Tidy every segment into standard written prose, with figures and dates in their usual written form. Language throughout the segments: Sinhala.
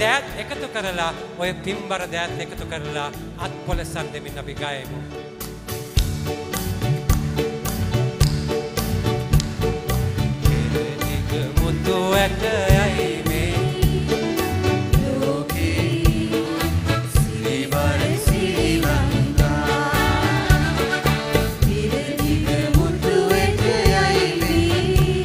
දෑත් එකතු කරලා ඔය පින්බර දෑත් එකතු කරලා අත්පොලසන් දෙමින් අපි ගයමු. දිග මුතු ඇටයයි මේ ලෝකේ සිරිවර ශ්‍රී ලංකා. දිග මුතු ඇටයයි මේ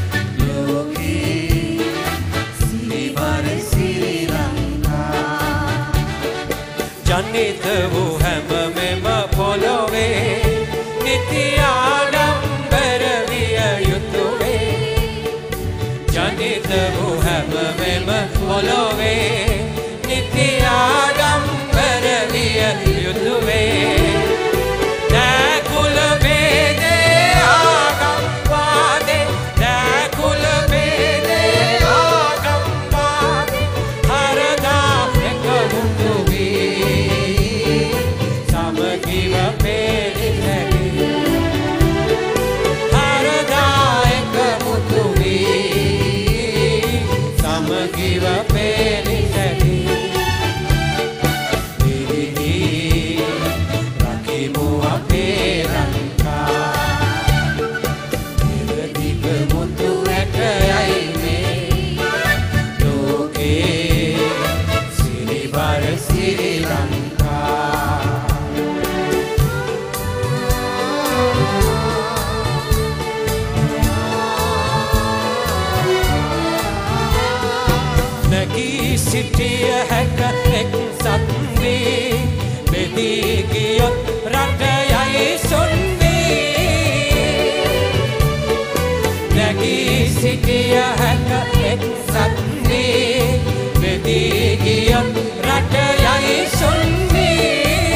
ලෝකේ සිරිවර ශ්‍රී ලංකා. ජනිත වූ හැම මෙම පොළොවේ නිති ආඩම්බර විය යුතුවේ. ජනිත වූ හැම මෙම පොළොවේ නිති ආඩම්බර විය යුතුවේ. දෑකුල බේදේ ආගම් වාදේ දෑකුල බේදේ ආගම් වාදේ හරදා එකමුතු වී සමගිව පෙරි හැදී. හරදා එකමුතු වී සමගිව පෙරි හැදී. දිවිදී රකිමු අපේ ලංකා. දිග මුතු ඇටයයි මේ ලෝකේ සිරිවර ශ්‍රී ලංකා. නැගී සිටිය හැක එක්සත් වී බෙදී ගියොත් රටයයි සොන් වී. නැගී සිටිය හැක එක්සත් වී බෙදී ගියොත් රටයයි සොන් වී.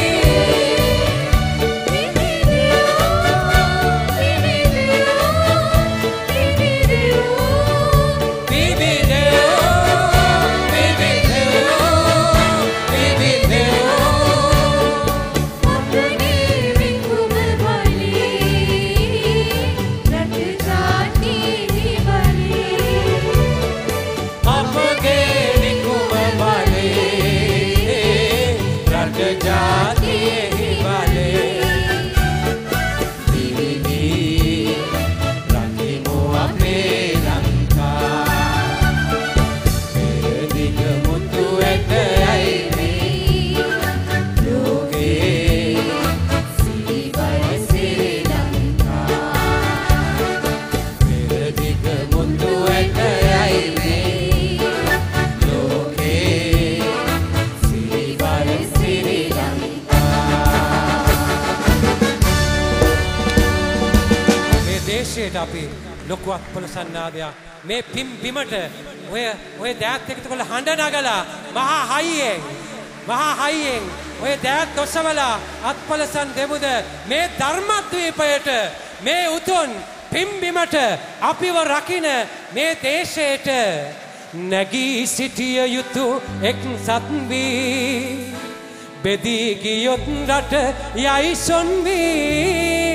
අපි ලොකු අත්පොලසන් නාදයක් මේ පිම් බිමට ඔය දෑත් එකතු කරලා හඬ නගලා මහා හයියෙන් ඔය දෑත් ඔසවලා අත්පොලසන් දෙමුද මේ ධර්මද්වීපයට මේ උතුම් පිම් බිමට අපිව රකින්න මේ දේශයට නැගී සිටිය යුතු එක්සත් වී බෙදී ගියොත් රට යයි සොන් වී.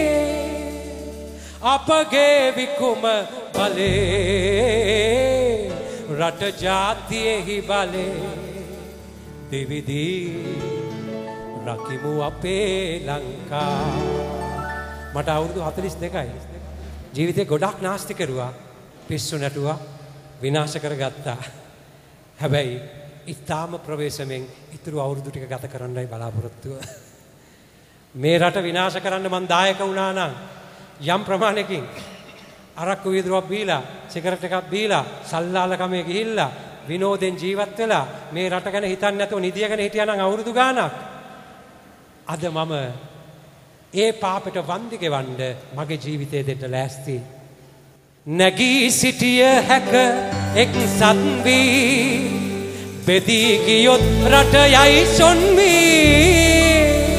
අපගේ විකුම බලේ රට ජාතියෙහි බලේ දෙවිදී රකිමු අපේ ලංකා. මට අවුරුදු 42යි. ජීවිතේ ගොඩක් නාස්ති කරුවා. පිස්සු නැටුවා. විනාශ කරගත්තා. හැබැයි ඉතාම ප්‍රවේශමෙන් ඉතුරු අවුරුදු ටික ගත කරන්නයි බලාපොරොත්තුව. මේ රට විනාශ කරන්න මං දායක වුණා නම් යම් ප්‍රමාණයකින් අරක්කු වීදුරුවක් බීලා සිගරට් එකක් බීලා සල්ලාලකමේ ගිහිල්ලා විනෝදෙන් ජීවත් වෙලා මේ රට ගැන හිතන්නේ නැතුව නිදියගෙන හිටියා නම් අවුරුදු ගාණක් අද මම ඒ පාපෙට වන්දි ගෙවන්න මගේ ජීවිතය දෙන්න ලෑස්ති. නැගී සිටිය හැක එක්සත් වී බෙදී ගියොත් රට යයි සොන් වී.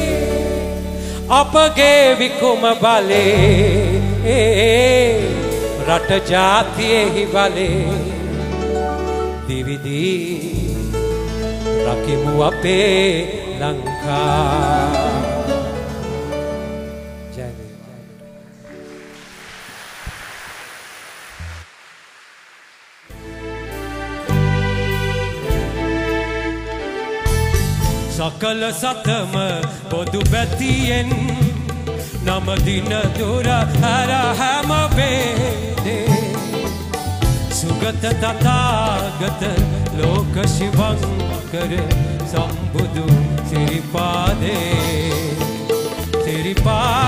අපගේ විකුම බලේ රට ජාතියෙහි බලේ දිවිදී රකිමු අපේ ලංකා. සකල සතම පොදු බැතියෙන් නම දින දුර හැර හැම වේදේ සුගත තථාගත ලෝක ශිවංකර සම්බුදු සිරිපාදේ සිරිපා